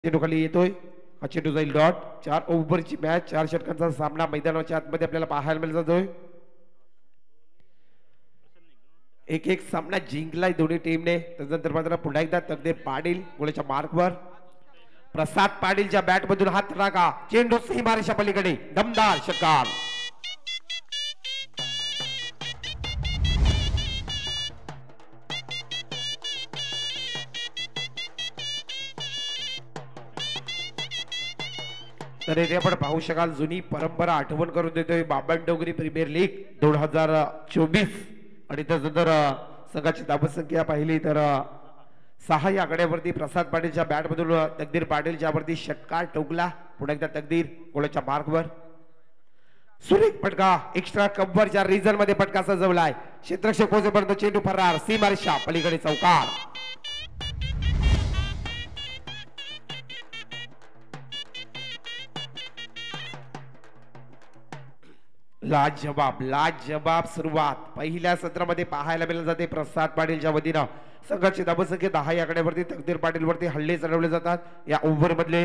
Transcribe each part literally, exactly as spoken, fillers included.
चेंडू खाली येतोय, हा चेंडू जाईल डॉट. चार ओव्हरची मॅच, चार षटकांचा सामना मैदानाच्या आतमध्ये आपल्याला पाहायला मिळत जातोय. एक एक सामना जिंकलाय दोन्ही टीमने. त्यानंतर मात्र पुन्हा एकदा तकदीर पाटील गोळीच्या मार्कवर. प्रसाद पाटीलच्या बॅट मधून हात टाका, चेंडू सीमारेषा पलीकडे दमदार षटकार. तर इथे आपण पाहू शकाल जुनी परंपरा आठवण करून देतोय बाबनडोंगरी प्रीमियर लीग दोन हजार चोवीस. आणि त्यानंतर संघाची धावसंख्या पाहिली तर सहा या आकड्यावरती प्रसाद पाटीलच्या बॅट मधून तकदीर पाटीलच्या वरती षटकार टोकला. पुन्हा एकदा तकदीर गोळ्याच्या मार्कवर. सुरेख फटका, एक्स्ट्रा कव्हरच्या रिझन मध्ये फटका सजवलाय. क्षेत्ररक्षक पोहोचेपर्यंत चेंडू फरार, सीमारेषा पलीकडे चौकार. लाजवाब लाजवाब सुरुवात पहिल्या सत्रामध्ये पाहायला मिळाले जाते. प्रसाद पाटीलच्या वतीनं संघाची धावसंख्या दहा या आकड्यावरती तकदीर पाटील वरती हल्ले चढवले जातात. या ओव्हर मधले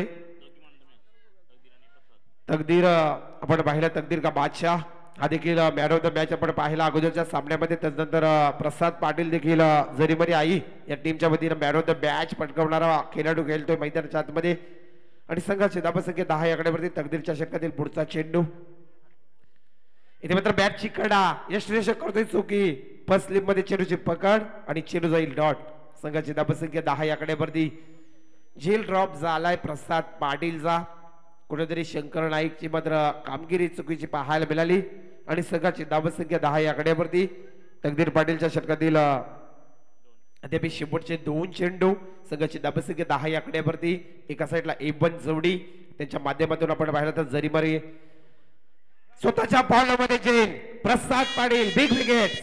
तकदीर आपण पाहिला, तकदीर का बादशाह हा देखील मॅन ऑफ द मॅच आपण पाहिला अगोदरच्या सामन्यामध्ये. त्यानंतर प्रसाद पाटील देखील जरीमरी आई या टीमच्या वतीनं मॅन ऑफ द मॅच पटकावणारा खेळाडू खेळतोय मैदानाच्या आतमध्ये. आणि संघाची धावसंख्या दहा या आकड्यावरती तकदीरच्या षटकातील पुढचा चेंडू. इथे मात्र बॅटची कडा, यष्टीरक्षक करतोय चुकी. फर्स्ट स्लिप मध्ये चेंडूची पकड आणि चेंडू जाईल डॉट. संघाची धावसंख्या दहा या आकड्यावरती. झेल ड्रॉप झालाय प्रसाद पाटीलचा. कुठेतरी शंकर नाईकची मात्र कामगिरी चुकीची पाहायला मिळाली. आणि संघाची धावसंख्या दहा या आकड्यावरती. तकदीर पाटीलच्या षटकातील अद्याप शेवटचे दोन चेंडू. संघाची धावसंख्या दहा या आकड्यावरती. एका साईडला एवन जोडी, त्यांच्या माध्यमातून आपण पाहिलं तर जरीमारी स्वतःच्या बॉलमध्ये जेल प्रसाद पाटील बिग विकेट.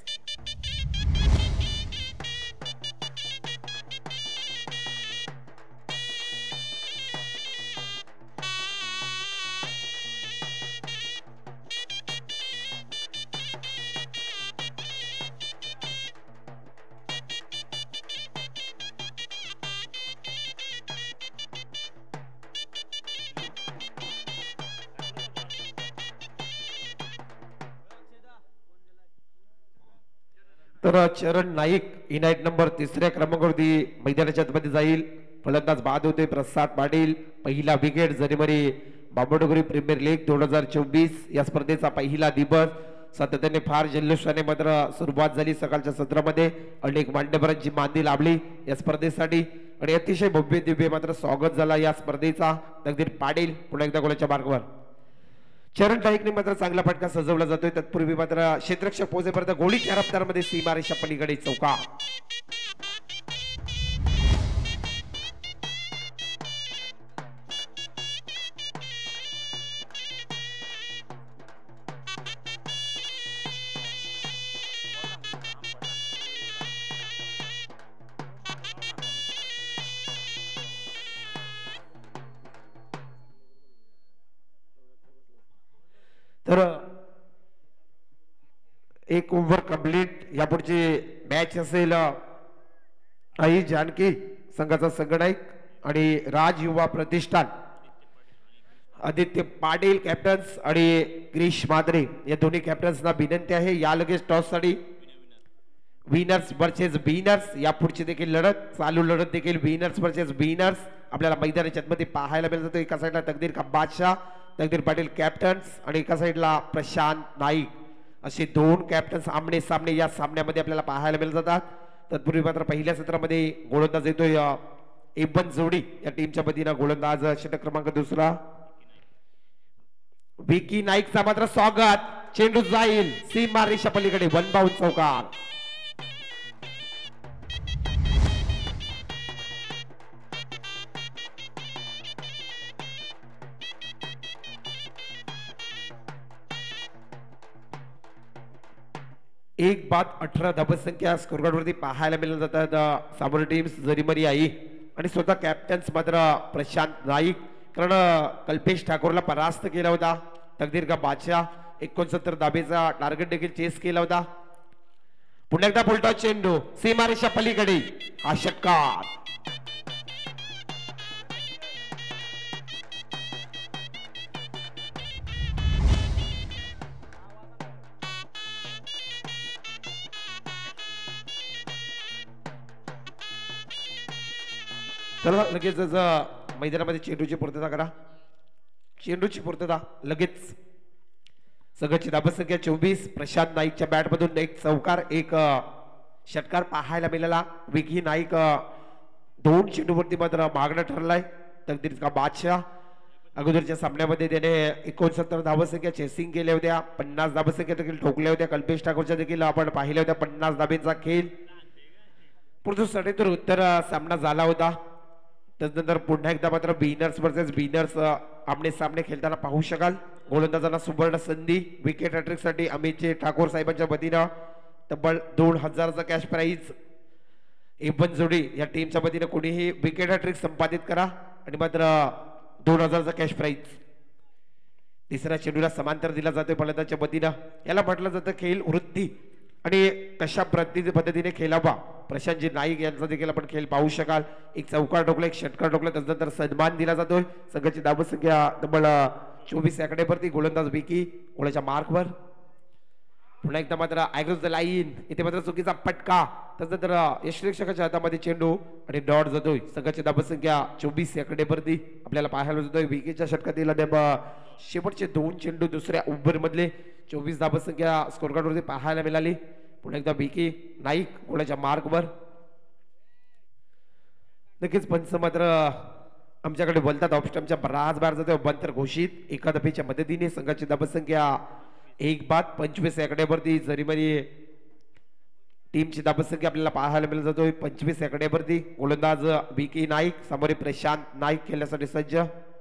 तर चरण नाईक इनायत नंबर तिसऱ्या क्रमांकावरती मैदानाच्या आतमध्ये जाईल. फलंदाज बाद होते प्रसाद पाटील. पहिला wicket Jarimari Babandongri premier league दोन हजार चोवीस या स्पर्धेचा पहिला दिवस. सातत्याने फार जल्लोषाने मात्र सुरुवात झाली सकाळच्या सत्रामध्ये. अनेक मान्यवरांची मांदी लाभली या स्पर्धेसाठी आणि अतिशय भव्य दिव्य मात्र स्वागत झाला या स्पर्धेचा. तकदीर पाटील पुन्हा एकदा गोलाच्या मार्गावर. चरण नाईकने मात्र चांगला फटका सजवला जातोय. तत्पूर्वी मात्र क्षेत्ररक्षक पोहोचेपर्यंत गोळीच्या रफ्तारमध्ये सीमारेषा पलीकडे चौकार. तर एक ओव्हर कंप्लीट. यापुढची मॅच असेल आई जानकी संघाचा संघनायक आणि राज युवा प्रतिष्ठान आदित्य पाटील कॅप्टन्स आणि क्रिश मात्रे या दोन्ही कॅप्टन्सना विनंती आहे या लगेच टॉस साठी. विनर्स वर्सेस विनर्स यापुढची देखील लढत, चालू लढत देखील विनर्स वर्सेस विनर्स आपल्याला मैदानाच्या मध्ये पाहायला मिळत जातो. एका साईडला तकदीर का बादशाह, तकदीर पाटील कॅप्टन्स आणि एका साईडला प्रशांत नाईक असे दोन कॅप्टन्स आमने सामने या सामन्यामध्ये आपल्याला पाहायला मिळत जातात. तत्पूर्वी मात्र पहिल्या सत्रामध्ये गोलंदाज येतोय एवन जोडी या टीमच्या वतीनं. गोलंदाज षटक क्रमांक दुसरा विकी नाईकचा मात्र स्वागत. चेंडू जाईल सीमारेषा पलीकडे वन बाउंड चौकार. एक बाद अठरा धावसंख्या स्कोरकार्डवरती पाहायला मिळत जातात. सामोर टीम्स जरीमरी आई आणि स्वतः कॅप्टन्स मात्र प्रशांत नाईक. कारण कल्पेश ठाकूरला परास्त केला होता. तकदीर का बादशाह एकोणसत्तर धाबेचा टार्गेट देखील चेस केला होता. पुन्हा एकदा फुलटॉस चेंडू सीमारेषा पलीकडे हा षटकार. चला लगेच मैदानामध्ये चेंडूची पूर्तता करा. चेंडूची पूर्तता लगेच. संघाची धावसंख्या चोवीस. प्रशांत नाईकच्या बॅट मधून एक चौकार एक षटकार पाहायला मिळाला. विकी नाईक दोन चेंडूवरती मात्र मागणं ठरलाय. तकदीर का बादशाह अगोदरच्या सामन्यामध्ये त्याने एकोणसत्तर धावसंख्या चेसिंग केल्या होत्या. पन्नास धावसंख्या देखील ठोकल्या होत्या. कल्पेश ठाकूरच्या देखील आपण पाहिल्या होत्या पन्नास धाबेचा खेळ. परंतु सडेतोड उत्तर सामना झाला होता. त्यानंतर पुन्हा एकदा मात्र बिनर्स वर्सेस बिनर्स आमने सामने खेळताना पाहू शकाल. गोलंदाजांना सुवर्ण संधी. विकेट हॅट्रिक साठी अमित ठाकूर साहेबांच्या वतीनं तब्बल दोन हजारचा कॅश प्राईज. एवन जोडी या टीमच्या वतीनं कोणीही विकेट हॅट्रिक संपादित करा आणि मात्र दोन हजारचा कॅश प्राईज. तिसऱ्या चेंडूला समांतर दिला जातोय फलंदाजाच्या वतीनं. याला म्हटलं जातं खेळ वृत्ती आणि कशा पद्धतीने खेळावा. प्रशांतजी नाईक यांचा देखील आपण खेळ पाहू शकाल. एक चौकार ठोकला एक षटकार ठोकला त्यानंतर सन्मान दिला जातोय. संघाची धावसंख्या तब्बल चोवीस आकडेवरती. गोलंदाज विकी गोळ्याच्या मार्कवर. पुन्हा एकदा मात्र ॲग्रोज द लाईन. इथे मात्र चुकीचा पटका. त्यानंतर यष्टीरक्षकाच्या हातामध्ये चेंडू आणि डॉट जातोय. संघाची धावसंख्या चोवीस आकडेवरती आपल्याला पाहायला जातोय. विकीच्या षटकातील शेवटचे दोन चेंडू दुसऱ्या ओव्हर मधले चोवीस धावसंख्या स्कोर कार्डवरती पाहायला मिळाली. पुन्हा एकदा विकी नाईक गोळ्याच्या मार्कवर. नक्कीच पंच मात्र आमच्याकडे बोलतात ऑफस्टमच्या बराच बाहेर जातोय. बंतर घोषित एका धाबेच्या मदतीने संघाची धावसंख्या एक बाद पंचवीस आकड्यावरती. जरीमरी टीमची धावसंख्या आपल्याला पाहायला मिळत जातोय पंचवीस आकड्यावरती. गोलंदाज विकी नाईक समोर प्रशांत नाईक खेळण्यासाठी सज्ज.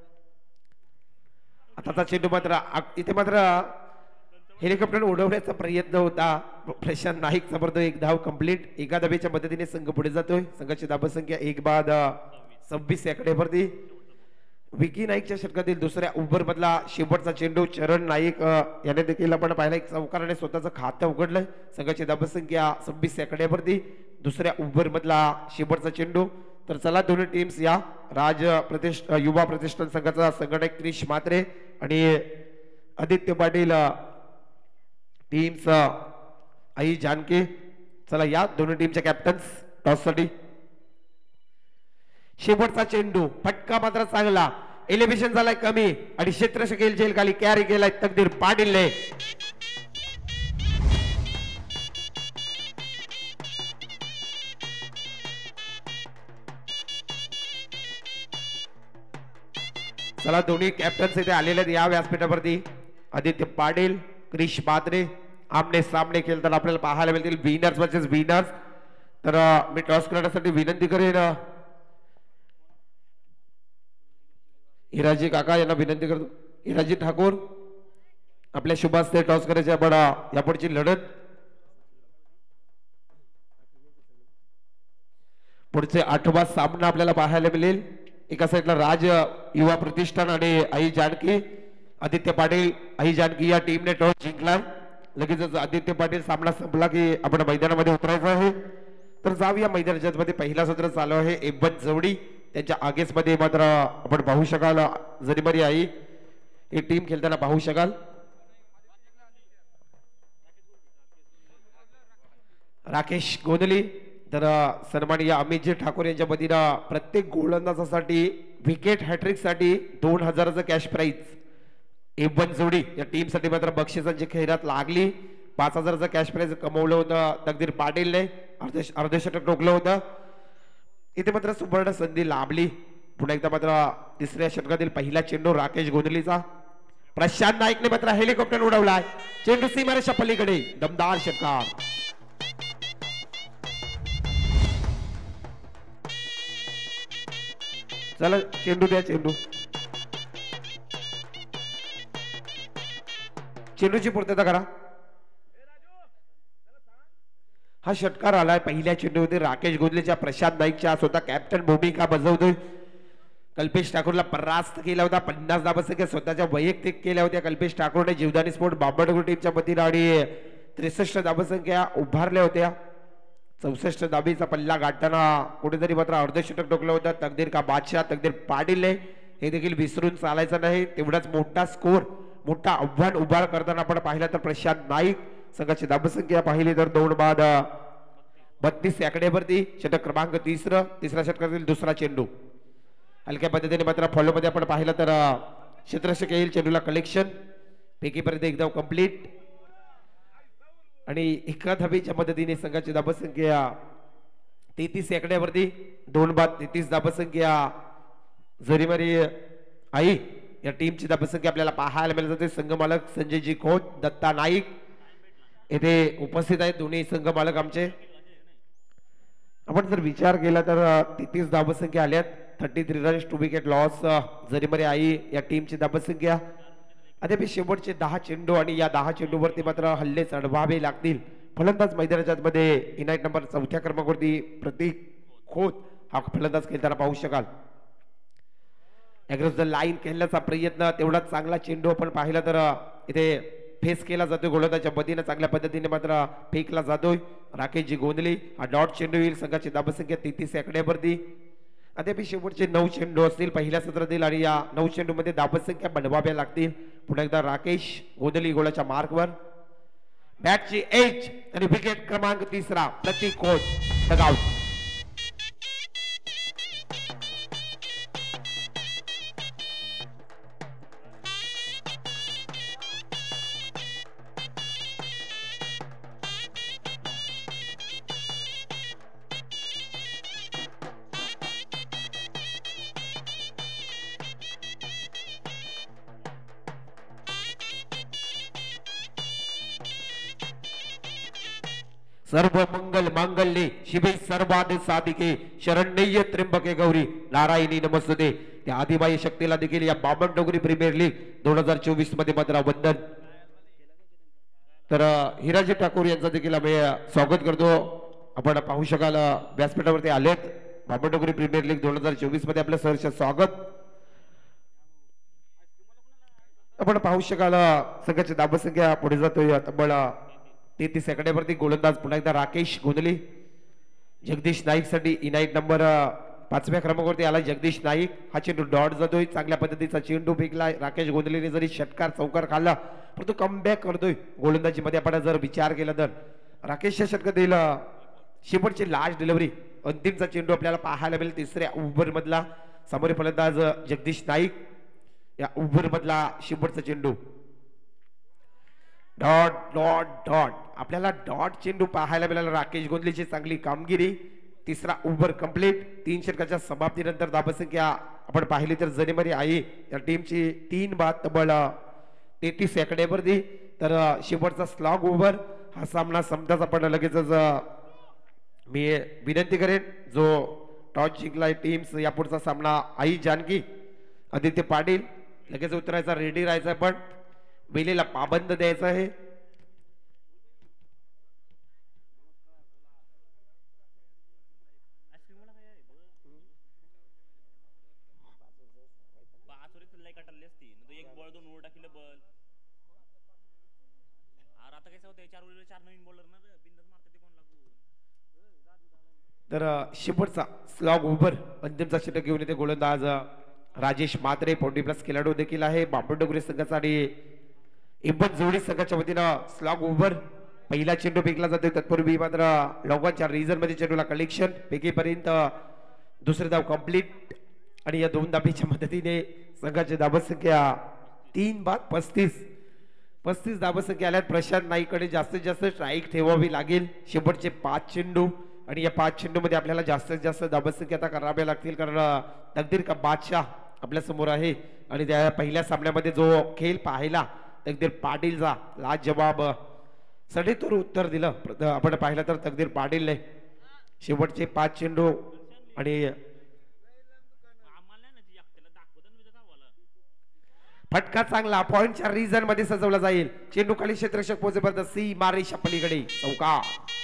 आताचा चेंडू मात्र इथे मात्र हेलिकॉप्टर उडवण्याचा प्रयत्न होता. प्रशांत नाईक समोर एक धाव कंप्लीट. एका धावेच्या मदतीने संघ पुढे जातोय. संघाची धावसंख्या एक बाद सव्वीस आकड्यावरती. विकी नाईकच्या षटकातील दुसऱ्या ओव्हर मधला शेवटचा चेंडू चरण नाईक याने देखील आपण पाहिला एक चौकाराने स्वतःचं खातं उघडलंय. संघाची धावसंख्या सव्वीस आकड्यावरती. दुसऱ्या ओव्हर मधला शेवटचा चेंडू. तर चला दोन्ही टीम्स या. राज प्रतिष्ठ युवा प्रतिष्ठान संघाचा संघटक क्रिश म्हात्रे आणि आदित्य पाटील टीम्स आई जानके. चला या दोन्ही टीमच्या कॅप्टन्स टॉस साठी. शेवटचा चेंडू फटका मात्र चांगला. एलिव्हेशन झालाय कमी आणि क्षेत्र शकेल जेल खाली कॅरी केलाय तकदीर पाटीलने. चला दोन्ही कॅप्टन्स इथे आलेले आहेत या व्यासपीठावरती. आदित्य पाटील क्रिश म्हात्रे आमने सामने खेळताना आपल्याला पाहायला मिळतील विनर्स वर्सेस विनर्स. तर मी टॉस करण्यासाठी विनंती करेन हिराजी काका यांना विनंती करतो. हिराजी ठाकूर आपल्या शुभास्ते टॉस करायचे. आपण यापुढची लढत पुढचे आठवा सामना आपल्याला पाहायला मिळेल. एका साईडला राज युवा प्रतिष्ठान आणि आई जानकी. आदित्य पाटील आई जानकी या टीमने टॉस जिंकला. लगेचच आदित्य पाटील सामना संपला की आपण मैदानामध्ये उतरायचं आहे. तर जाऊया मैदानाच्या मध्ये पहिला सत्र चालू आहे. एवन जोडी त्यांच्या आगेस मध्ये मात्र आपण पाहू शकाल जरीमरी आई ही टीम खेळताना पाहू शकाल. राकेश गोंधली. तर सन्माननीय अमितजी ठाकूर यांच्या वतीनं प्रत्येक गोलंदाजासाठी विकेट हॅट्रिक साठी दोन हजाराचं कॅश प्राईज. एवन जोडी या टीम साठी मात्र बक्षिसांची खैरात लागली. पाच हजाराचं कॅश प्राईज कमवलं होतं तकदीर पाटीलने. अर्धे अर्धे षटक टोकलं होतं. इथे मात्र सुवर्ण संधी लाभली. पुन्हा एकदा मात्र तिसऱ्या षटकातील पहिला चेंडू राकेश गोंधलीचा. प्रशांत नाईकने मात्र हेलिकॉप्टर उडवलाय. चेंडू सीमारेषा पलीकडे दमदार षटकार. चला चेंडू द्या. चेंडू चेंडूची पूर्तता करा. हा षटकार आलाय पहिल्या चेंडूमध्ये राकेश गोंधलेच्या. प्रशांत नाईकच्या स्वतः कॅप्टन भूमिका बजावतोय. कल्पेश ठाकूरला परास्त केला होता. पन्नास धावसंख्या स्वतःच्या वैयक्तिक केल्या होत्या कल्पेश ठाकूरने. जीवदानी स्पोर्ट बांबडगुड टीमच्या वतीनं आणि त्रेसष्ट धावसंख्या उभारल्या होत्या. चौसष्ट धाबीचा पल्ला गाठताना कुठेतरी मात्र अर्धशतक टोकलं होतं तकदीर का बादशाह तकदीर पाटीलने. हे देखील विसरून चालायचं नाही. तेवढाच मोठा स्कोर मोठा आव्हान उभा करताना आपण पाहिलं तर प्रशांत नाईक संघाची धावसंख्या पाहिली तर दोन बाद बत्तीस आकड्यावरती. षटक क्रमांक तिसरं. तिसऱ्या षटकातील दुसरा चेंडू. हलक्या पद्धतीने मात्र फॉलो मध्ये आपण पाहिलं तर क्षेत्ररक्षक येईल, चेंडूला कलेक्शन पैकीपर्यंत एकदम कंप्लीट आणि एका धाबीच्या मदतीने संघाची धाबसंख्या तेहतीस आकड्यावरती दोन बाद तेहतीस धाबसंख्या जरीमारी आई या टीमची धाबसंख्या आपल्याला पाहायला मिळत जाते. संघ मालक संजयजी खोत, दत्ता नाईक येथे उपस्थित आहेत दोन्ही संघ मालक आमचे. आपण जर विचार केला तर तेहतीस धाबसंख्या आल्यात, thirty three runs two wicket loss Jarimari Aai या टीमची धाबसंख्या. अद्याप शेवटचे दहा चेंडू आणि या दहा चेंडूवरती मात्र हल्ले चढवावे लागतील. फलंदाज मैदानाच्या मध्ये इनाईट नंबर चौथ्या क्रमांकावरती प्रतीक खोत हा फलंदाज खेळताना पाहू शकाल. अग्रेस द लाईन खेळण्याचा प्रयत्न तेवढाच चांगला चेंडू आपण पाहिला तर इथे फेस केला जातोय गोलंदाजच्या मदतीने, चांगल्या पद्धतीने मात्र फेकला जातोय. राकेशजी गोंधली हा डॉट चेंडू येईल. संघाची धाबसंख्या तेहतीस आकड्यावरती. अद्याप शेवटचे नऊ चेंडू असतील पहिल्या सत्रातील आणि या नऊ चेंडू मध्ये धाबसंख्या बनवाव्या लागतील. पुन्हा एकदा राकेश गोंधली गोलाच्या मार्कवर. बॅटची एज आणि विकेट क्रमांक तिसरा प्रतीक खोत डगआउट. सर्व मंगल मांगल्ये शिवे सर्वाद साधिके शरण्य त्र्यंबके गौरी नारायणी नमस्तुते. त्या आदिबाई शक्तीला देखील या बामणडोंगरी प्रीमियर लीग दोन हजार चोवीस मध्ये मात्र वंदन. तर हिराजी ठाकूर यांचा देखील आम्ही स्वागत करतो. आपण पाहू शकाल व्यासपीठावरती आलेत. बामणडोंगरी प्रीमियर लीग दोन हजार चोवीस मध्ये आपलं सहर्ष स्वागत. आपण पाहू शकाल संघाची धाबसंख्या पुढे जातोय तब्बल तेहतीस आकड्यावरती. गोलंदाज पुन्हा एकदा राकेश गोंधली. जगदीश नाईक साठी इनाईट नंबर पाचव्या क्रमांकावरती आला जगदीश नाईक. हा चेंडू डॉट जातोय, चांगल्या पद्धतीचा चेंडू फेकला. राकेश गोंधलीने जरी षटकार चौकार खाल्ला परंतु कमबॅक करतोय गोलंदाजी मध्ये. आपण जर विचार केला तर राकेशच्या षटकातील शेवटची लास्ट डिलिव्हरी अंतिमचा चेंडू आपल्याला पाहायला मिळेल तिसऱ्या ओव्हर मधला. समोरील फलंदाज जगदीश नाईक. या ओव्हर मधला शेवटचा चेंडू डॉट डॉट डॉट आपल्याला डॉट चेंडू पाहायला मिळाला. राकेश गोंधलीची चांगली कामगिरी. तिसरा ओव्हर कंप्लीट. तीन षटकाच्या समाप्तीनंतर धाबसंख्या आपण पाहिली तर जरीमारी आई या टीमची तीन बाद तब्बल तेहतीस आकड्यावरती. तर शेवटचा स्लॉग ओव्हर हा सामना समजाच आपण लगेचच मी विनंती करेन जो टॉस जिंकला टीम्स यापुढचा सामना आई जानकी आदित्य पाटील लगेच उतरायचा रेडी राहायचा. पण वेळेला पाबंद द्यायचा आहे. तर शेवटचा स्लॉग ओव्हर अंतिमचा षटक घेऊन येते गोलंदाज राजेश म्हात्रे. फोर्टी प्लस खेळाडू देखील आहे बामणडोंगरी संघासाठी. इब्बन जोडी संघाच्या वतीनं स्लॉग ओव्हर पहिला चेंडू फेकला जातोय. तत्पूर्वी मात्र लॉंगॉनच्या रिझन मध्ये चेंडूला कलेक्शन फेकीपर्यंत दुसरे धाव कंप्लीट आणि या दोन धाबीच्या मदतीने संघाची धाबसंख्या तीन बाद पस्तीस पस्तीस धाबसंख्या आल्यात. प्रशांत नाईककडे जास्तीत जास्त स्ट्राईक ठेवावी लागेल. शेवटचे पाच चेंडू आणि या पाच चेंडू मध्ये आपल्याला जास्तीत जास्त धाबसंख्या आता कराव्या लागतील कारण तकदीर का बादशाह आपल्या समोर आहे. आणि त्या पहिल्या सामन्यामध्ये जो खेळ पाहिला तकदीर पाटीलचा लाजवाब सडेतोड उत्तर दिलं आपण पाहिलं तर तकदीर पाटीलने. शेवटचे पाच चेंडू आणि फटका चांगला पॉइंटच्या रिझन मध्ये सजवला जाईल. चेंडू खाली क्षेत्ररक्षक पोहोचेपर्यंत सी मारेच्या पलीकडे चौका.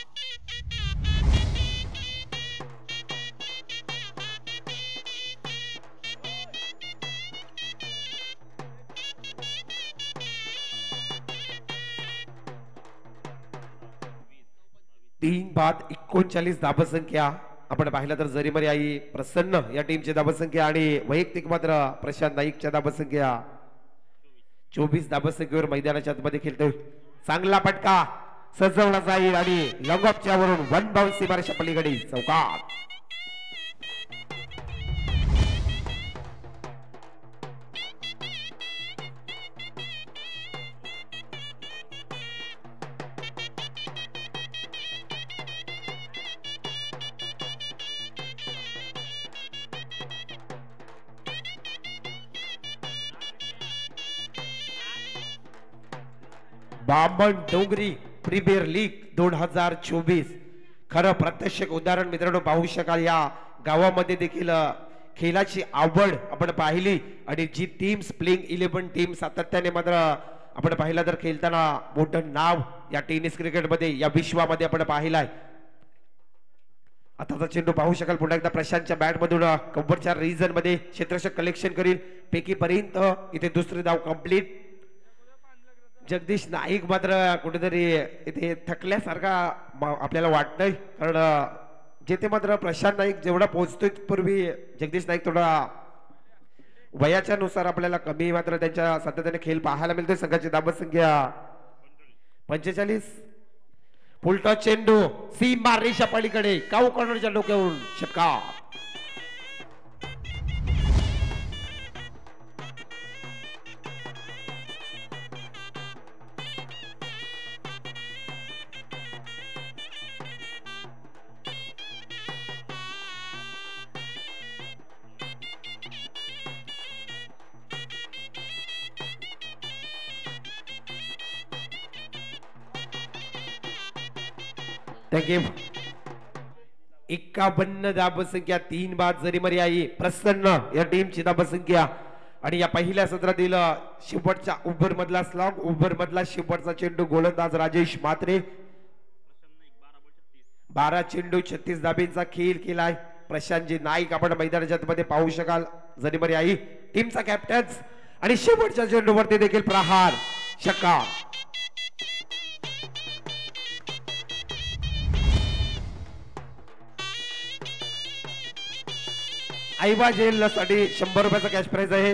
तीन बाद एकोणचाळीस धाबसंख्या आपण पाहिलं तर जरीमारी आई प्रसन्न या टीमची धाबसंख्या आणि वैयक्तिक मात्र प्रशांत नाईकच्या धाबसंख्या चोवीस धाबसंख्येवर मैदानाच्या आतमध्ये खेळतोय. चांगला फटका सजवला जाईल आणि लॉंग ऑफच्या वरून वन बाउन्स सीमारेषा पलीकडे चौकार. बामण डोंगरी प्रीमियर लीग दोन हजार चोवीस खरं प्रत्यक्ष उदाहरण मित्रांनो पाहू शकाल. या गावामध्ये देखील खेळाची आवड आपण पाहिली आणि जी टीम्स प्लेइंग इलेव्हन टीम सातत्याने मात्र आपण पाहिला तर खेळताना मोठं नाव या टेनिस क्रिकेटमध्ये या विश्वामध्ये आपण पाहिलाय. आताचा चेंडू पाहू शकाल पुन्हा एकदा प्रशांतच्या बॅट मधून कव्हरच्या रिजन मध्ये क्षेत्ररक्षक कलेक्शन करील पैकी पर्यंत इथे दुसरी धाव कंप्लीट. जगदीश नाईक मात्र कुठेतरी इथे थकल्यासारखा आपल्याला वाटतंय कारण जेथे मात्र प्रशांत नाईक जेवढा पोहोचतोय पूर्वी जगदीश नाईक थोडा वयाच्या नुसार आपल्याला कमी मात्र त्यांच्या सातत्याने खेळ पाहायला मिळतोय. संघाची धाबत संख्या पंचेचाळीस. फुलटॉस चेंडू सीमा रेषा पलीकडे काऊ कॉर्नरच्या डोक्यावरून षटकार. थँक्यू. एक्कावन्न धाबसंख्या तीन बाद जरी मरी आई प्रसन्न या टीमची धाबसंख्या. आणि या पहिल्या सत्रातील शेवटच्या ओव्हर मधला स्लॉग ओव्हर मधला शेवटचा चेंडू गोलंदाज राजेश म्हात्रे. बारा चेंडू छत्तीस धाबींचा खेळ केलाय प्रशांतजी नाईक आपण मैदानाच्या मध्ये पाहू शकाल. जरी मरी आई टीमचा कॅप्टन आणि शेवटच्या चेंडूवरती देखील प्रहार षटकार. आईबा जेल साठी शंभर रुपयाचा कॅश प्राइज आहे.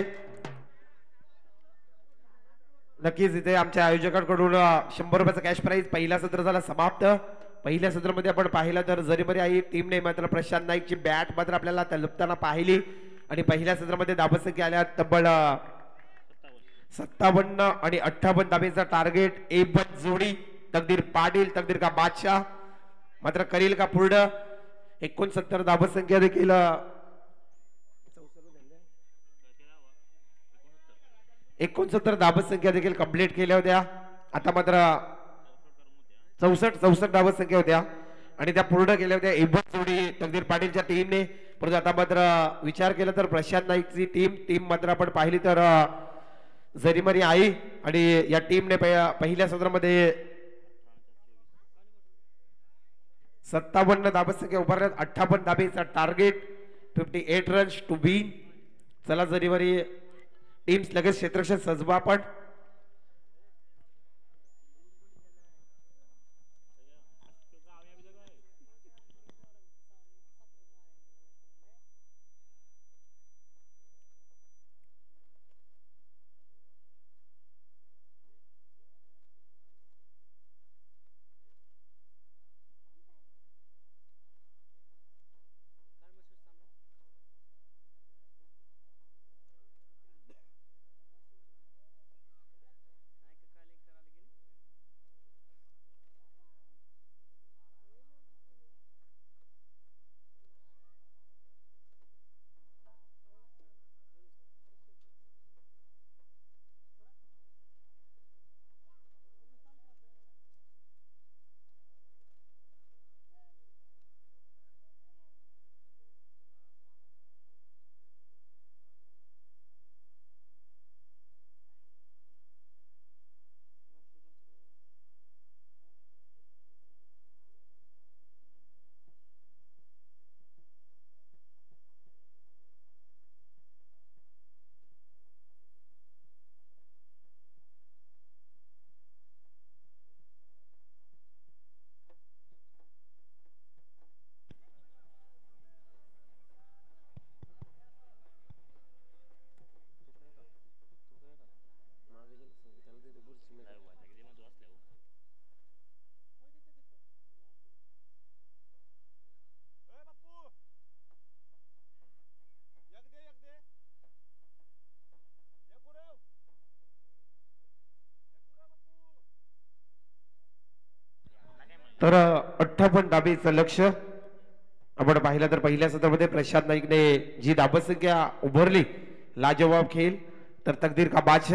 नक्कीच इथे आमच्या आयोजकांकडून शंभर रुपयाचा कॅश प्राइज. पहिला सत्र झाला समाप्त. पहिल्या सत्रामध्ये आपण पाहिलं तर जरीमरी आई टीमने मात्र प्रशांत नाईकची बॅट मात्र आपल्याला तलपताना पाहिली आणि पहिल्या सत्रामध्ये धाबसंख्या आल्या तब्बल सत्तावन्न आणि अठ्ठावन्न धाबेचा टार्गेट. ए बन जोडी तकदीर पाटील तकदीर का बादशाह मात्र करील का पूर्ण. एकोणसत्तर धाबसंख्या देखील एकोणसत्तर धाबत संख्या देखील कंप्लीट केल्या होत्या. आता मात्र चौसष्ट चौसष्ट धाबत संख्या होत्या आणि त्या पूर्ण केल्या होत्या एबन जोडी तकदीर पाटीलच्या टीमने. परंतु आता मात्र विचार केला तर प्रशांत नाईकची टीम टीम मात्र आपण पाहिली तर जरीमरी आई आणि या टीमने पहिल्या सत्रामध्ये सत्तावन्न धाबत संख्या उभारल्यात. अठ्ठावन्न धाबेचा target. Fifty eight runs to win. चला जरीमरी टीम्स लगेच क्षेत्ररक्षक सजवा आपण. तर अठ्ठावन्न धाबेचं लक्ष आपण पाहिलं तर पहिल्या सत्रामध्ये प्रशांत नाईकने जी धाबसंख्या उभारली लाजवाब खेळ. तर तकदीर का बादशाह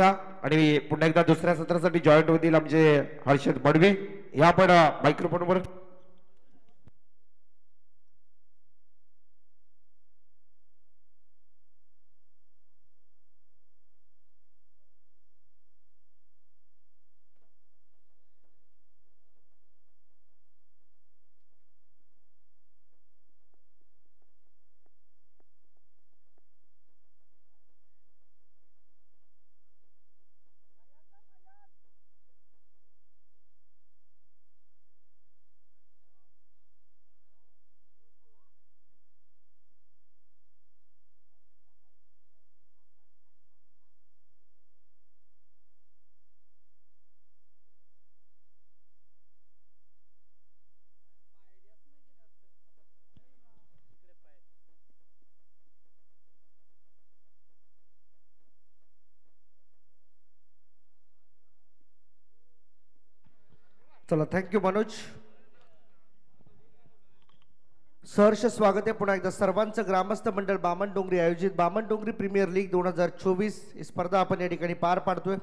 आणि पुन्हा एकदा दुसऱ्या सत्रासाठी जॉईंट होतील आमचे हर्षद बडवे या पण मायक्रोफोनवर. चला थँक्यू मनोज. सहर्ष स्वागत आहे पुन्हा एकदा सर्वांचं ग्रामस्थ मंडळ बामणडोंगरी आयोजित बामणडोंगरी प्रीमियर लीग दोन हजार चोवीस ही स्पर्धा आपण या ठिकाणी पार पाडतोय.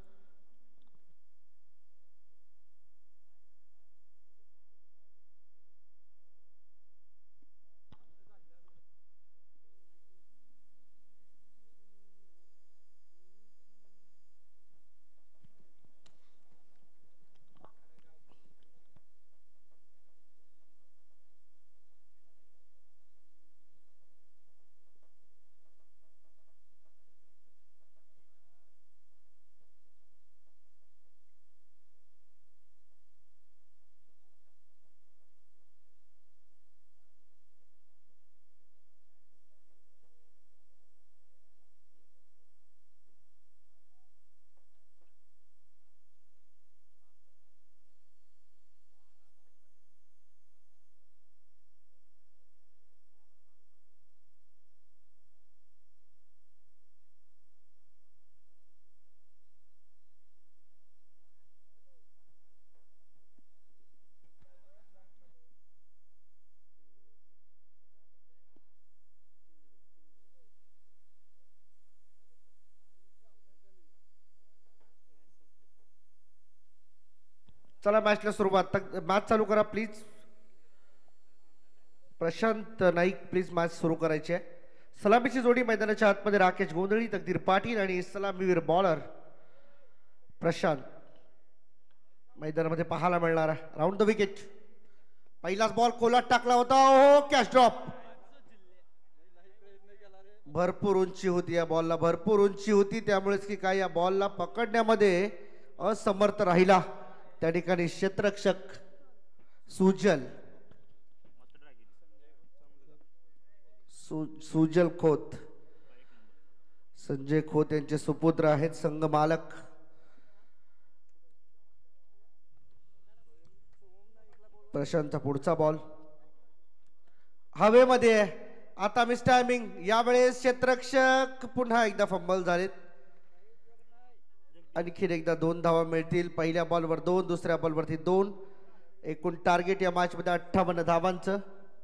चला मॅचला सुरुवात. मॅच चालू करा please. Prashant Naik please match सुरू करायची आहे. सलामीची जोडी मैदानाच्या आतमध्ये राकेश गोंधळी, तकदीर पाटील आणि सलामीवीर बॉलर प्रशांत मैदानामध्ये पाहायला मिळणार. Round the wicket. पहिलाच बॉल कोलात टाकला होता. Oh catch drop. भरपूर उंची होती या बॉलला, भरपूर उंची होती त्यामुळेच की काय या बॉलला पकडण्यामध्ये असमर्थ राहिला त्या ठिकाणी क्षेत्ररक्षक सुजल सु, सुजल खोत, संजय खोत यांचे सुपुत्र आहेत, संघ मालक. प्रशांतचा पुढचा बॉल हवेमध्ये. आता मिस टायमिंग. यावेळेस क्षेत्ररक्षक पुन्हा एकदा फंबल झालेत. आणखीन एकदा दोन धावा मिळतील. पहिल्या बॉलवर दोन, दुसऱ्या बॉलवरती दोन. एकूण टार्गेट या मॅच मध्ये अठ्ठावन्न धावांचं.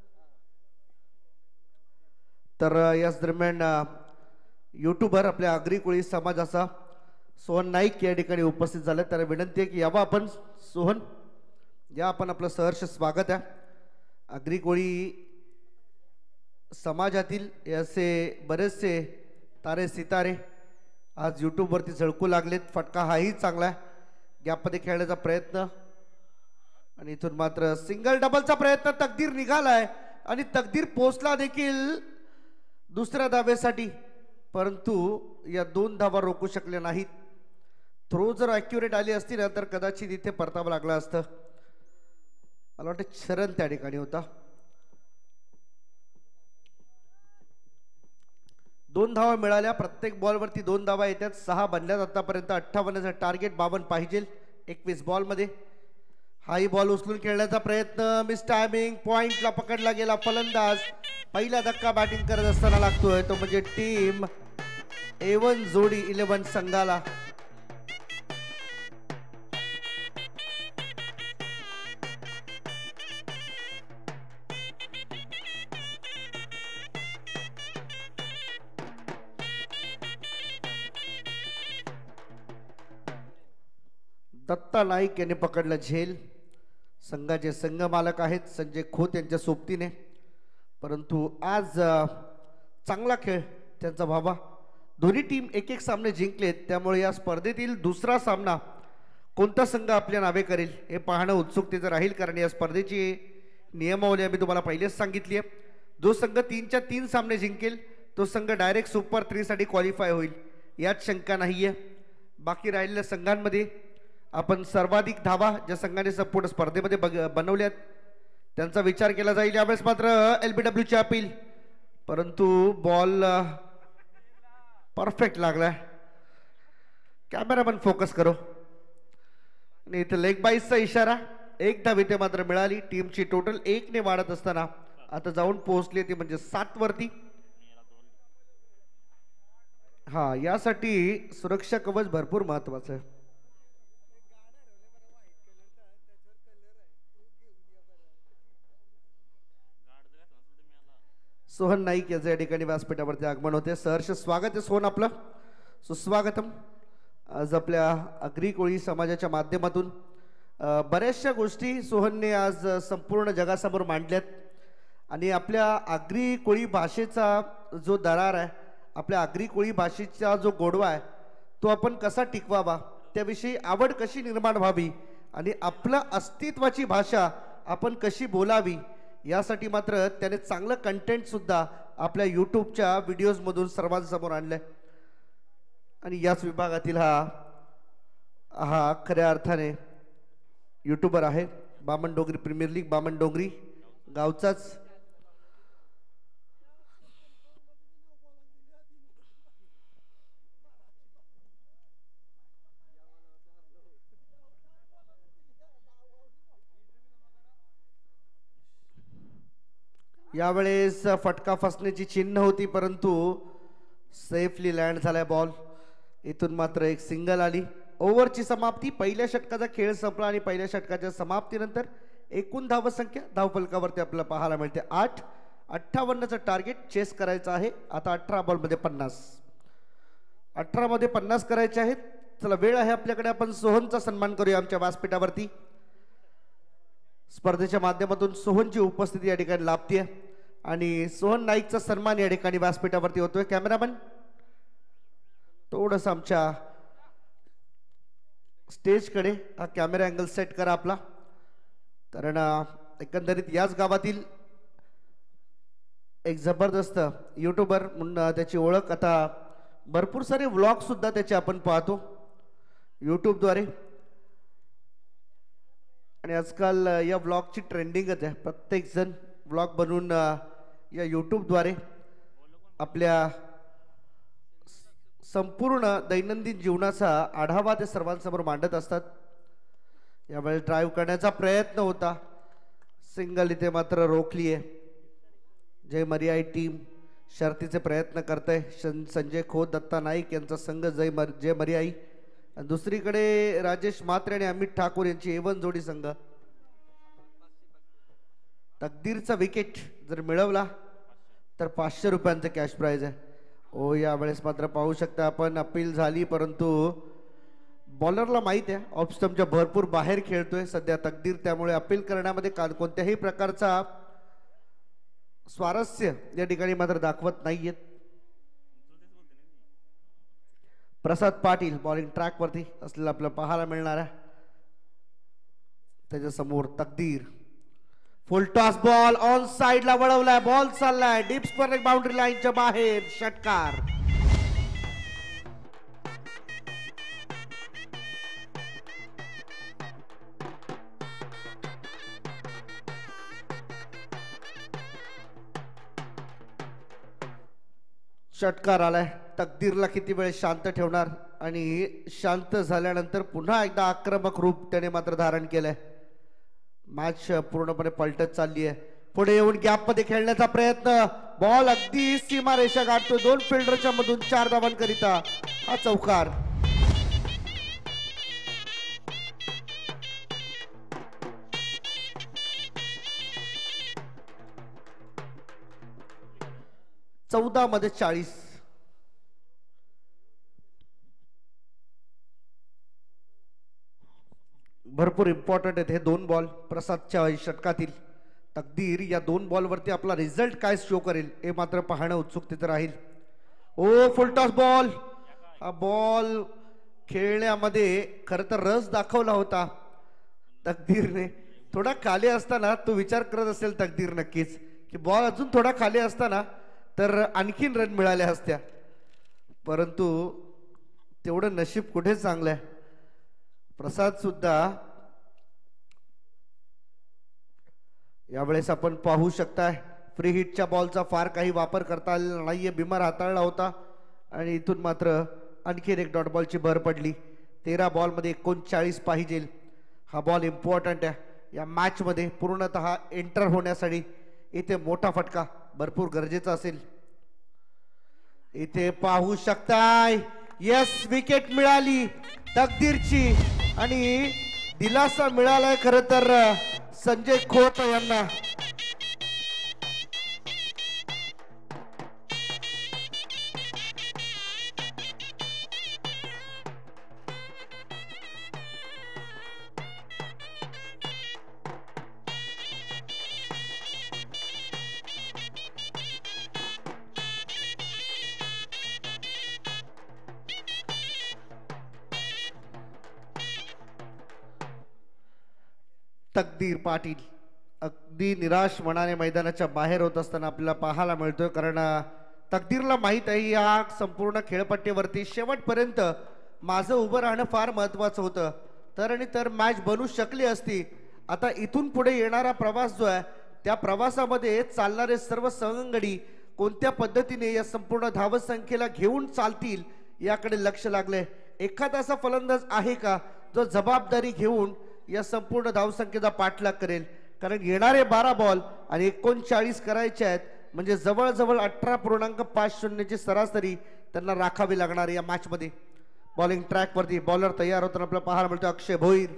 तर याच दरम्यान युट्यूबर आपल्या आगरी कोळी समाजाचा सोहन नाईक या ठिकाणी उपस्थित झाले. त्याला विनंती आहे की यावं आपण. सोहन या आपण. आपलं सहर्ष स्वागत आहे. आगरी कोळी समाजातील असे बरेचसे तारे सितारे आज यूट्यूबवरती झळकू लागलेत. फटका हाही चांगला आहे. गॅपमध्ये खेळण्याचा प्रयत्न आणि इथून मात्र सिंगल डबलचा प्रयत्न. तकदीर निघालाय आणि तकदीर पोचला देखील दुसऱ्या धावेसाठी, परंतु या दोन धावा रोखू शकल्या नाहीत. थ्रो जर ॲक्युरेट आली असती ना तर कदाचित इथे परतावं लागलं असतं. मला वाटतं शरण त्या ठिकाणी होता. दोन धावा मिळाल्या. प्रत्येक बॉलवरती दोन धावा येतात. सहा बनल्यात आतापर्यंत. अठ्ठावन्नचं टार्गेट बावन्न पाहिजे एकवीस बॉलमध्ये. हाही बॉल उचलून खेळण्याचा प्रयत्न. Miss timing. पॉइंटला पकडला गेला फलंदाज. पहिला धक्का बॅटिंग करत असताना लागतोय तो म्हणजे टीम एवन जोडी इलेव्हन संघाला. दत्ता नाईक यांनी पकडला झेल. संघाचे संघ मालक आहेत संजय खोत यांच्या सोबतीने, परंतु आज अ, चांगला खेळ त्यांचा व्हावा. दोन्ही टीम एक एक सामने जिंकलेत, त्यामुळे या स्पर्धेतील दुसरा सामना कोणता संघ आपल्या नावे करेल हे पाहणं उत्सुकतेचं राहील. कारण या स्पर्धेची नियमावली आम्ही तुम्हाला पहिलेच सांगितली आहे. जो संघ तीनच्या तीन सामने जिंकेल तो संघ डायरेक्ट सुपर थ्रीसाठी क्वालिफाय होईल, यात शंका नाही आहे. बाकी राहिलेल्या संघांमध्ये आपण सर्वाधिक धावा ज्या संघाने संपूर्ण स्पर्धेमध्ये बघ बनवल्यात त्यांचा विचार केला जाईल. यावेळेस मात्र एल बी डब्ल्यूची अपील, परंतु बॉल परफेक्ट लागलाय. कॅमेरामन फोकस करो. आणि इथे लेग बाईसचा इशारा. एक धाव इथे मात्र मिळाली. टीमची टोटल एक ने वाढत असताना आता जाऊन पोहोचली ती म्हणजे सात वरती. हा, यासाठी सुरक्षा कवच भरपूर महत्वाचं आहे. सोहन नाईक याचं या ठिकाणी व्यासपीठावरती आगमन होते. सहर्ष स्वागत आहे सोहन आपलं, सुस्वागतम. आज आपल्या आगरी कोळी समाजाच्या माध्यमातून अ, बऱ्याचशा गोष्टी सोहनने आज अ, संपूर्ण जगासमोर मांडल्यात. आणि आपल्या आगरी कोळी भाषेचा जो दरार आहे, आपल्या आगरी कोळी भाषेचा जो गोडवा आहे, तो आपण कसा टिकवावा, त्याविषयी आवड कशी निर्माण व्हावी आणि आपलं अस्तित्वाची भाषा आपण कशी बोलावी, यासाठी मात्र त्याने चांगलं कंटेंट सुद्धा आपल्या यूट्यूबच्या व्हिडिओजमधून सर्वांसमोर आणलंय. आणि याच विभागातील हा हा खऱ्या अर्थाने यूट्यूबर आहे. बामण डोंगरी प्रीमियर लीग, बामण डोंगरी गावचाच. यावेळेस फटका फसण्याची चिन्ह होती, परंतु सेफली लँड झालाय बॉल. इथून मात्र एक सिंगल आली. ओव्हरची समाप्ती. पहिल्या षटकाचा खेळ संपला आणि पहिल्या षटकाच्या समाप्तीनंतर एकूण धावसंख्या धावफलकावरती आपल्याला पाहायला मिळते आठ. अठ्ठावन्नचं टार्गेट चेस करायचं आहे. आता अठरा बॉलमध्ये पन्नास, अठरा मध्ये पन्नास करायचे आहेत. चला, वेळ आहे आपल्याकडे. आपण सोहनचा सन्मान करूया आमच्या व्यासपीठावरती. स्पर्धेच्या माध्यमातून सोहनची उपस्थिती या ठिकाणी लाभते आणि सोहन नाईकचा सन्मान या ठिकाणी व्यासपीठावरती होतोय. कॅमेरामन थोडंसं आमच्या स्टेजकडे हा कॅमेरा अँगल सेट करा आपला. कारण एकंदरीत याच गावातील एक जबरदस्त यूट्यूबर म्हणून त्याची ओळख. आता भरपूर सारे व्लॉग सुद्धा त्याचे आपण पाहतो यूट्यूबद्वारे. आणि आजकाल या व्लॉगची ट्रेंडिंगच आहे. प्रत्येक जण व्लॉग बनवून या यूट्यूबद्वारे आपल्या संपूर्ण दैनंदिन जीवनाचा आढावा ते सर्वांसमोर मांडत असतात. यावेळेस ड्राईव्ह करण्याचा प्रयत्न होता, सिंगल इथे मात्र रोखली आहे. जय मरियाई टीम शर्तीचे प्रयत्न करत आहे. संजय खोत, दत्ता नाईक यांचा संघ जय मर जय मरियाई. आणि दुसरीकडे राजेश म्हात्रे आणि अमित ठाकूर यांची एवन जोडी संघ. तकदीरचा विकेट जर मिळवला तर पाचशे रुपयांचं कॅश प्राइज आहे. ओ, यावेळेस मात्र पाहू शकता आपण अपील झाली, परंतु बॉलरला माहित आहे ऑफ स्टंपच्या भरपूर बाहेर खेळतोय सध्या तकदीर, त्यामुळे अपील करण्यामध्ये कोणत्याही प्रकारचा स्वारस्य या ठिकाणी मात्र दाखवत नाहीयेत. प्रसाद पाटील बॉलिंग ट्रॅक वरती असलेला आपल्याला पाहायला मिळणार आहे. त्याच्या समोर तकदीर. फुल टॉस बॉल ऑन साइडला वळवलाय. बॉल चाललाय डीप स्क्वेअर बाउंड्री लाईनच्या बाहेर. षटकार. षटकार आलाय. तकदीरला किती वेळ शांत ठेवणार आणि शांत झाल्यानंतर पुन्हा एकदा आक्रमक रूप त्याने मात्र धारण केलंय. मॅच पूर्णपणे पलटत चालली आहे. पुढे येऊन गॅप मध्ये खेळण्याचा प्रयत्न. बॉल अगदी सीमारेषा गाठतो. दोन फिल्डरच्या मधून चार धावांकरिता हा चौकार. चौदा मध्ये चाळीस. भरपूर इम्पॉर्टंट आहेत हे दोन बॉल प्रसादच्या षटकातील. तकदीर या दोन बॉलवरती आपला रिझल्ट काय शो करेल हे मात्र पाहणं उत्सुकतेचं राहील. Oh full toss ball. हा बॉल खेळण्यामध्ये खरं तर रस दाखवला होता तकदीरने. थोडा खाली असताना तो विचार करत असेल तकदीर नक्कीच की बॉल अजून थोडा खाली असताना तर आणखीन रन मिळाल्या असत्या, परंतु तेवढं नशीब कुठे चांगलं आहे. प्रसाद सुद्धा यावेळेस आपण पाहू शकताय फ्री हिटच्या बॉलचा फार काही वापर करता आलेला नाहीये. बिमार हाताळला होता आणि इथून मात्र आणखीन एक डॉट बॉलची भर पडली. तेरा बॉलमध्ये एकोणचाळीस पाहिजे. हा बॉल इम्पॉर्टंट आहे या मॅचमध्ये पूर्णतः एंटर होण्यासाठी. इथे मोठा फटका भरपूर गरजेचा असेल. इथे पाहू शकताय यस विकेट मिळाली तकदीरची आणि दिलासा मिळालाय खरं तर संजय खोत यांना. तकदीर पाटील अगदी निराश मनाने मैदानाच्या बाहेर होत असताना आपल्याला पाहायला मिळतोय, कारण तकदीरला माहित आहे या संपूर्ण खेळपट्टीवरती शेवटपर्यंत माझं उभं राहणं फार महत्वाचं होतं. तर आणि तर मॅच बनू शकली असती. आता इथून पुढे येणारा प्रवास जो आहे त्या प्रवासामध्ये चालणारे सर्व सवंगडी कोणत्या पद्धतीने या संपूर्ण धावत संख्येला घेऊन चालतील याकडे लक्ष लागले. एखादा असा फलंदाज आहे का जो जबाबदारी घेऊन या संपूर्ण धावसंख्येचा पाठलाग करेल, कारण येणारे बारा बॉल आणि एकोणचाळीस करायचे आहेत म्हणजे जवळजवळ अठरा पूर्णांक पाच शून्यची सरासरी त्यांना राखावी लागणार या मॅच मध्ये. बॉलिंग ट्रॅक वरती बॉलर तयार होताना आपल्याला पाहायला मिळतो अक्षय भोईर.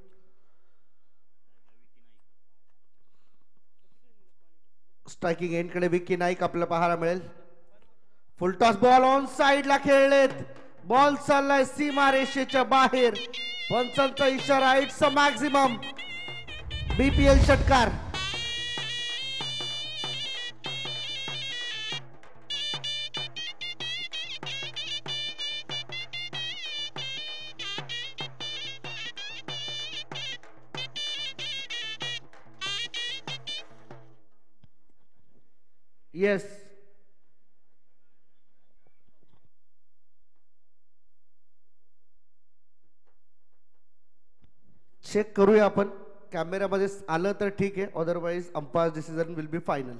स्ट्रायकिंग एंड कडे विकी नाईक आपल्याला पाहायला मिळेल. फुलटॉस बॉल ऑन साइडला खेळलेत. बॉल चाललाय सीमा रेषेच्या बाहेर. पंचांचा इशारा इट्स अ मॅक्झिमम. बीपीएल षटकार. येस चेक करूया आपण. कॅमेऱ्यामध्ये आलं तर ठीक आहे, otherwise umpire decision will be final.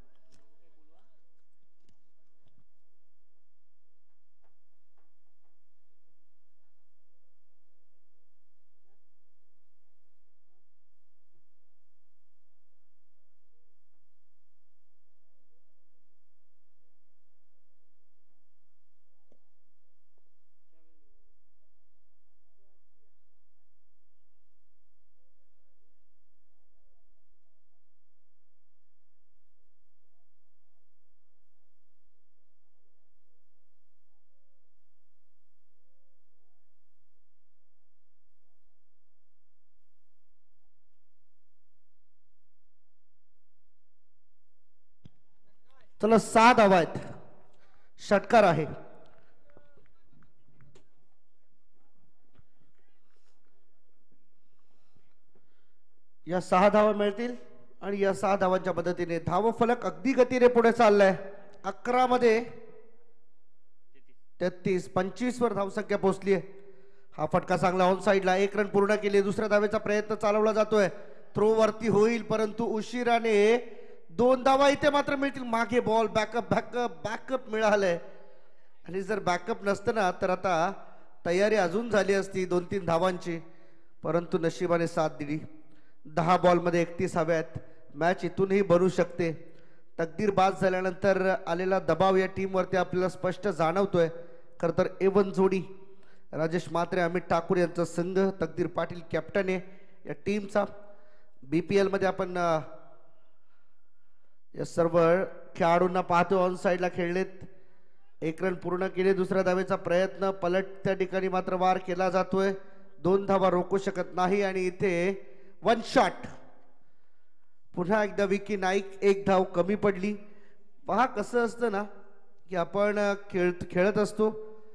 चला सहा धावा आहेत. षटकार आहे. या सहा धावा मिळतील आणि या सहा धावांच्या मदतीने धाव फलक अगदी गतीने पुढे चाललाय. अकरा मध्ये तेहतीस पंचवीस वर धावसंख्या पोहोचली आहे. हा फटका चांगला ऑन साइडला. एक रन पूर्ण केली. दुसऱ्या धावेचा प्रयत्न चालवला जातोय. थ्रो वरती होईल परंतु उशिराने. दोन धावा इथे मात्र मिळतील. मागे बॉल बॅकअप बॅकअप बॅकअप मिळालंय आणि जर बॅकअप नसतं ना तर आता तयारी अजून झाली असती दोन तीन धावांची, परंतु नशिबाने साथ दिली. दहा बॉल मध्ये एकतीस हव्या आहेत. मॅच इथूनही बनू शकते. तकदीर बाद झाल्यानंतर आलेला दबाव या टीम वरती आपल्याला स्पष्ट जाणवतोय. खर तर एवन जोडी राजेश म्हात्रे अमित ठाकूर यांचा संघ. तकदीर पाटील कॅप्टन आहे या टीमचा. बीपीएल मध्ये आपण या सर्व खेळाडूंना पाहतो. ऑन साइडला खेळलेत. एक रन पूर्ण केले. दुसऱ्या धावेचा प्रयत्न. पलट त्या ठिकाणी मात्र वार केला जातोय. दोन धावा रोखू शकत नाही आणि इथे वन शॉट. पुन्हा एकदा विकी नाईक एक धाव कमी पडली. पहा कसं असतं ना की आपण खेळ खेळत असतो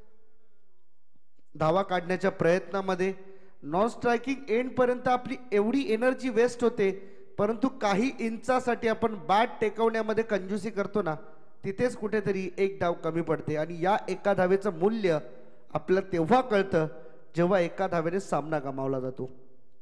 धावा काढण्याच्या प्रयत्नामध्ये नॉन स्ट्रायकिंग एंड पर्यंत आपली एवढी एनर्जी वेस्ट होते, परंतु काही इंचासाठी आपण बॅट टेकवण्यामध्ये कंजूसी करतो ना, तिथेच कुठेतरी एक धाव कमी पडते. आणि या एका धावेचं मूल्य आपल्याला तेव्हा कळतं जेव्हा एका धावेने सामना गमावला जातो.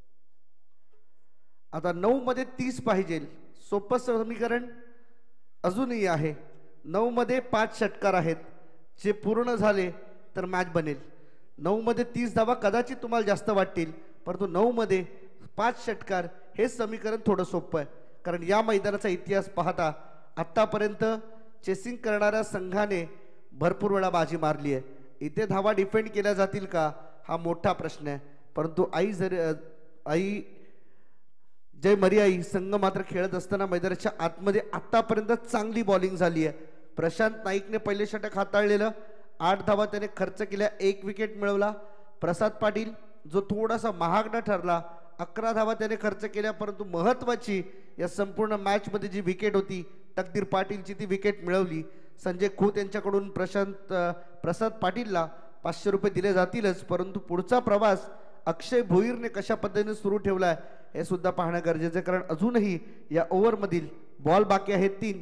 आता नऊ मध्ये तीस पाहिजे, सोपं समीकरण अजूनही आहे. नऊ मध्ये पाच षटकार आहेत, जे पूर्ण झाले तर मॅच बनेल. नऊ मध्ये तीस धावा कदाचित तुम्हाला जास्त वाटतील, परंतु नऊ मध्ये पाच षटकार हे समीकरण थोडं सोपं आहे. कारण या मैदानाचा इतिहास पाहता आतापर्यंत चेसिंग करणाऱ्या संघाने भरपूर वेळा बाजी मारली आहे. इथे धावा डिफेंड केल्या जातील का हा मोठा प्रश्न आहे. परंतु आई जरी आई जय मरियाई संघ मात्र खेळत असताना मैदानाच्या आतमध्ये आतापर्यंत चांगली बॉलिंग झाली आहे. प्रशांत नाईकने पहिले षटक हाताळलेलं, आठ धावा त्याने खर्च केल्या, एक विकेट मिळवला. प्रसाद पाटील जो थोडासा महाग न ठरला, अकरा धावा त्याने खर्च केल्या, परंतु महत्वाची या संपूर्ण मॅच मध्ये जी विकेट होती तकदीर पाटीलची ती विकेट मिळवली. संजय खोत यांच्याकडून प्रशांत प्रसाद पाटीलला पाचशे रुपये दिले जातीलच, परंतु पुढचा प्रवास अक्षय भोईरने कशा पद्धतीने सुरू ठेवलाय हे सुद्धा पाहणं गरजेचं आहे. कारण अजूनही या ओव्हर मधील बॉल बाकी आहेत तीन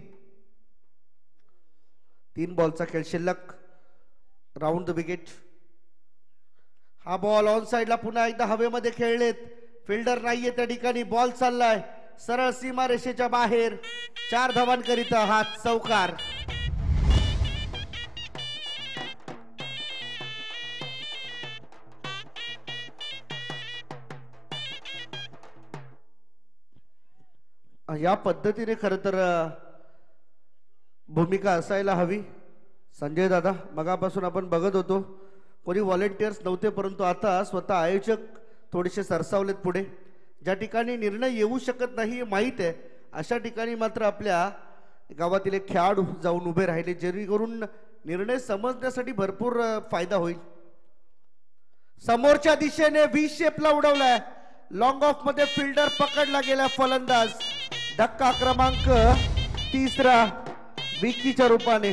तीन बॉलचा खेळ शिल्लक. Round the wicket. हा बॉल ऑन साइडला पुन्हा एकदा हवेमध्ये खेळलेत, फिल्डर नाहीये त्या ठिकाणी, बॉल चाललाय सरळ सीमा रेषेच्या बाहेर. चार धावांकरिता हा चौकार. या पद्धतीने खरं तर भूमिका असायला हवी. संजय दादा, मगापासून आपण बघत होतो कोणी व्हॉलेंटियर्स नव्हते, परंतु आता स्वतः आयोजक थोडेसे सरसावलेत पुढे. ज्या ठिकाणी निर्णय येऊ शकत नाही माहीत आहे, अशा ठिकाणी मात्र आपल्या गावातील एक खेळाडू जाऊन उभे राहिले, जेणेकरून निर्णय समजण्यासाठी भरपूर फायदा होईल. समोरच्या दिशेने व्ही शेपला उडवलाय, लॉंग ऑफ मध्ये फिल्डर पकडला गेला फलंदाज. धक्का क्रमांक तिसरा विकीच्या रूपाने.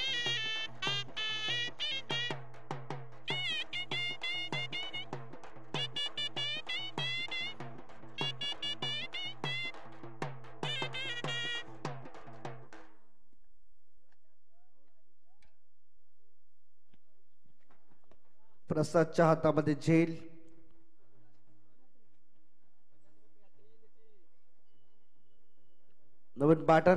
प्रसादच्या हातामध्ये झेल. नवीन बॅटर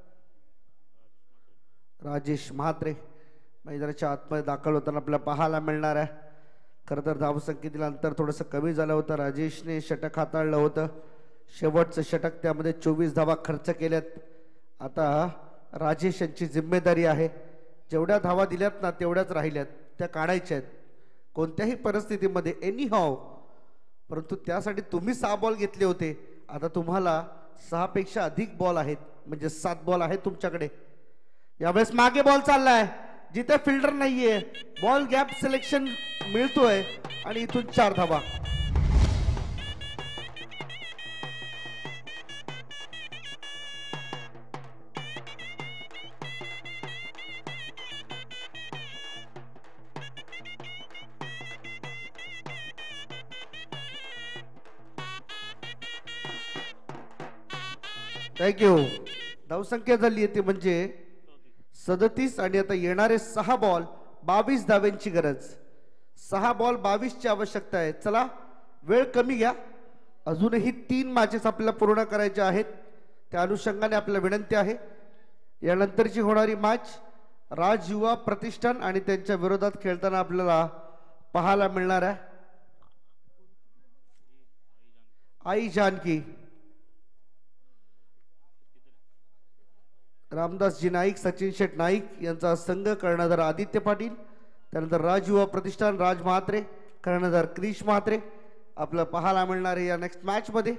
राजेश म्हात्रे मैदानाच्या आतमध्ये दाखल होताना आपल्याला पाहायला मिळणार आहे. खरं तर धावसंख्येतील अंतर थोडंसं कमी झालं होतं. राजेशने षटक हाताळलं होतं, शेवटचं षटक, त्यामध्ये चोवीस धावा खर्च केल्यात. आता राजेश यांची जिम्मेदारी आहे, जेवढ्या धावा दिल्यात ना तेवढ्याच राहिल्यात, त्या काढायच्या आहेत कोणत्याही परिस्थितीमध्ये, एनी हाव. परंतु त्यासाठी तुम्ही सहा बॉल घेतले होते, आता तुम्हाला सहा पेक्षा अधिक बॉल आहेत, म्हणजे सात बॉल आहेत तुमच्याकडे. यावेळेस मागे बॉल चाललाय जिथे फिल्डर नाहीये, बॉल गॅप सिलेक्शन मिळतोय आणि इथून चार धावा. थँक्यू. धावसंख्या झाली ती म्हणजे सदतीस आणि आता येणारे सहा बॉल बावीस धाव्यांची गरज. सहा बॉल बावीस ची आवश्यकता आहे. चला वेळ कमी घ्या, अजूनही तीन मॅचेस आपल्याला पूर्ण करायच्या आहेत. त्या अनुषंगाने आपल्याला विनंती आहे, यानंतरची होणारी मॅच राज युवा प्रतिष्ठान आणि त्यांच्या विरोधात खेळताना आपल्याला पाहायला मिळणार आहे आई जानकी. रामदासजी नाईक, सचिन शेठ नाईक यांचा संघ, कर्णधार आदित्य पाटील, त्यानंतर राज युवा प्रतिष्ठान राज म्हात्रे, कर्णधार क्रिश म्हात्रे आपलं पाहायला मिळणार आहे या नेक्स्ट मॅच मध्ये.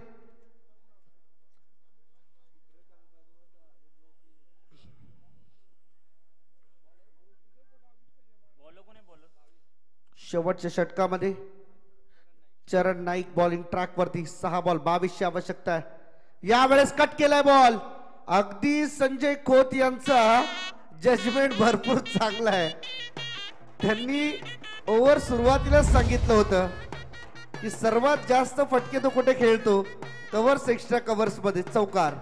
शेवटच्या षटकामध्ये चरण नाईक बॉलिंग ट्रॅक वरती. सहा बॉल बावीसची आवश्यकता आहे. यावेळेस कट केलाय बॉल. अगदी संजय खोत यांचा जजमेंट भरपूर चांगला आहे. त्यांनी ओव्हर सुरुवातीलाच सांगितलं होतं की सर्वात जास्त फटके तो कुठे खेळतो, कव्हर्स एक्स्ट्रा कव्हर्स मध्ये. चौकार.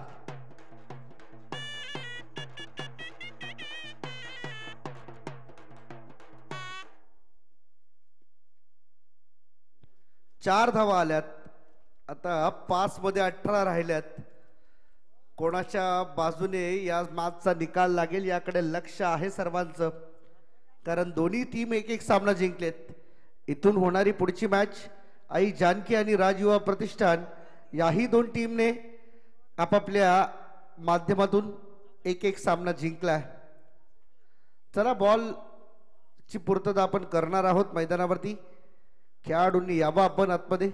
चार धावा आल्यात. आता पाच मध्ये अठरा राहिल्यात. कोणाच्या बाजूने या मॅचचा निकाल लागेल याकडे लक्ष आहे सर्वांचं, कारण दोन्ही टीम एक एक सामना जिंकलेत. इथून होणारी पुढची मॅच आई जानकी आणि राजयुवा प्रतिष्ठान याही दोन टीमने आपापल्या माध्यमातून एक एक सामना जिंकलाय. चला बॉल ची पूर्तता आपण करणार आहोत मैदानावरती. खेळाडूंनी यावं आपण आतमध्ये.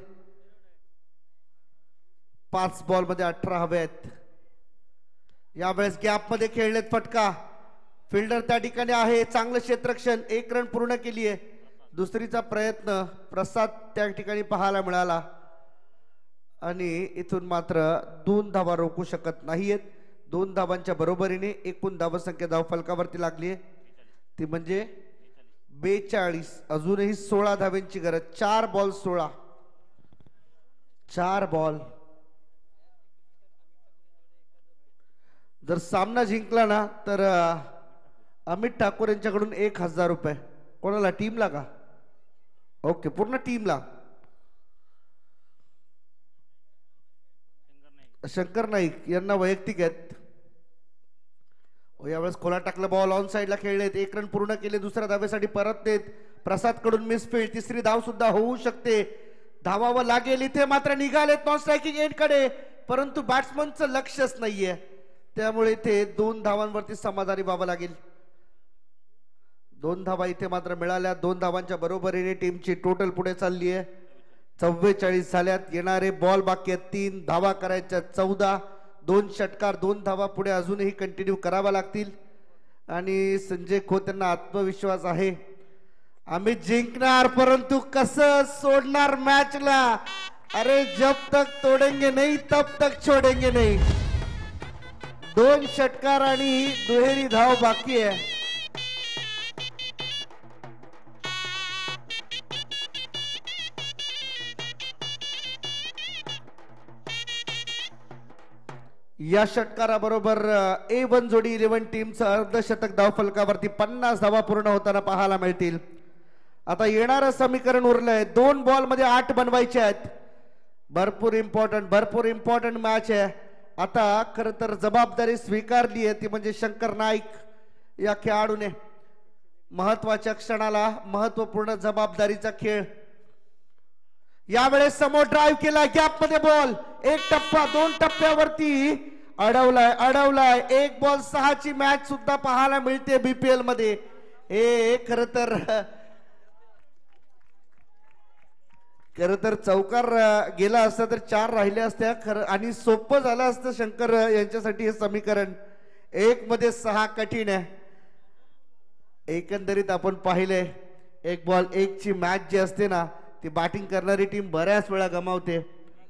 पाच बॉल मध्ये अठरा हवे आहेत. यावेळेस गॅप मध्ये खेळलेत. फटका. फिल्डर त्या ठिकाणी आहे. चांगलं क्षेत्ररक्षण. एक रन पूर्ण केली आहे. दुसरीचा प्रयत्न प्रसाद त्या ठिकाणी पाहायला मिळाला आणि इथून मात्र दोन धावा रोखू शकत नाहीयेत. दोन धावांच्या बरोबरीने एकूण धावसंख्या धावफलकावरती लागली आहे ती म्हणजे बेचाळीस. अजूनही सोळा धाव्यांची गरज. चार बॉल सोळा. चार बॉल. जर सामना जिंकला ना तर अमित ठाकूर यांच्याकडून एक हजार रुपये. कोणाला? टीमला का? ओके, पूर्ण टीमला. शंकर नाईक यांना वैयक्तिक आहेत. यावेळेस खोला टाकला बॉल. ऑन साइडला खेळलेत. एक रन पूर्ण केले. दुसऱ्या धावेसाठी परत देत. प्रसाद कडून मिसफील्ड. तिसरी धाव सुद्धा होऊ शकते. धावावं लागेल. इथे मात्र निघालेत नॉन स्ट्रायकिंग एंड कडे, परंतु बॅट्समनचं लक्षच नाहीये, त्यामुळे इथे दोन धावांवरती समाधानी व्हावं लागेल. दोन धावा इथे मात्र मिळाल्या. दोन धावांच्या बरोबरीने टीमची टोटल पुढे चालली आहे. चव्वेचाळीस झाल्यात. येणारे बॉल बाकी आहेत. तीन धावा करायच्या. चौदा. दोन षटकार. दोन धावा पुढे अजूनही कंटिन्यू करावा लागतील आणि संजय खोत यांना आत्मविश्वास आहे आम्ही जिंकणार, परंतु कसं सोडणार मॅचला? अरे जब तक तोडेंगे नहीं तब तक छोडेंगे नहीं. दोन षटकार आणि दुहेरी धाव बाकी आहे. या षटकाराबरोबर ए वन जोडी इलेव्हन टीमचं अर्धशतक धाव फलकावरती पन्नास धावा पूर्ण होताना पाहायला मिळतील. आता येणारं समीकरण उरलंय. दोन बॉल मध्ये आठ बनवायचे आहेत. भरपूर इम्पॉर्टंट भरपूर इम्पॉर्टंट मॅच आहे. आता खर तर जबाबदारी स्वीकारली आहे ती म्हणजे शंकर नाईक या खेळाडूने. महत्वाच्या क्षणाला महत्वपूर्ण जबाबदारीचा खेळ. यावेळेस समोर ड्राईव्ह केला. गॅप मध्ये बॉल. एक टप्पा दोन टप्प्यावरती अडवलाय अडवलाय. एक बॉल सहाची मॅच सुद्धा पाहायला मिळते बीपीएल मध्ये. हे खर तर खर तर चौकार गेला असता तर चार राहिल्या असत्या खरं आणि सोपं झालं असतं शंकर यांच्यासाठी हे समीकरण. एक मध्ये सहा कठीण आहे. एकंदरीत आपण पाहिले एक बॉल एक ची मॅच जी असते ना ती बॅटिंग करणारी टीम बऱ्याच वेळा गमावते.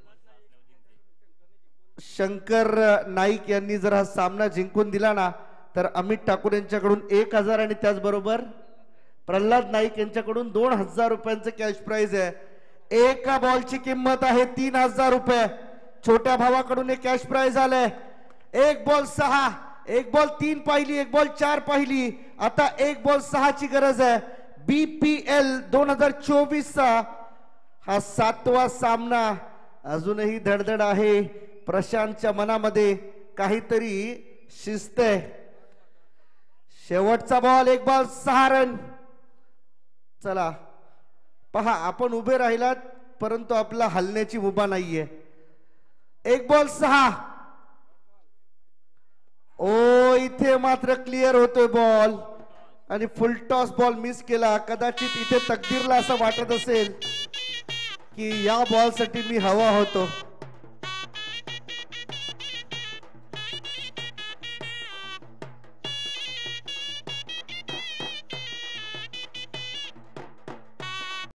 शंकर नाईक यांनी जर हा सामना जिंकून दिला ना तर अमित ठाकूर यांच्याकडून एक हजार आणि त्याचबरोबर प्रल्हाद नाईक यांच्याकडून दोन हजार रुपयांचं कॅश प्राइज आहे. एका बॉलची किंमत आहे तीन हजार रुपये. छोट्या भावाकडून एक कॅश प्राइज आलंय. एक बॉल सहा. एक बॉल तीन पाहिली. एक बॉल चार पाहिली. आता एक बॉल सहा ची गरज आहे. बीपीएल दोन हजार चोवीस चा हा सातवा सामना. अजूनही धडधड आहे. प्रशांतच्या मनामध्ये काहीतरी शिस्त आहे. शेवटचा बॉल. एक बॉल सहा रन. चला पहा आपण उभे राहिलात परंतु आपला हलण्याची मुभा नाहीये. एक बॉल सहा. ओ इथे मात्र क्लिअर होतोय बॉल आणि फुल टॉस बॉल मिस केला. कदाचित इथे तकदीरला असं वाटत असेल की या बॉल साठी मी हवा होतो.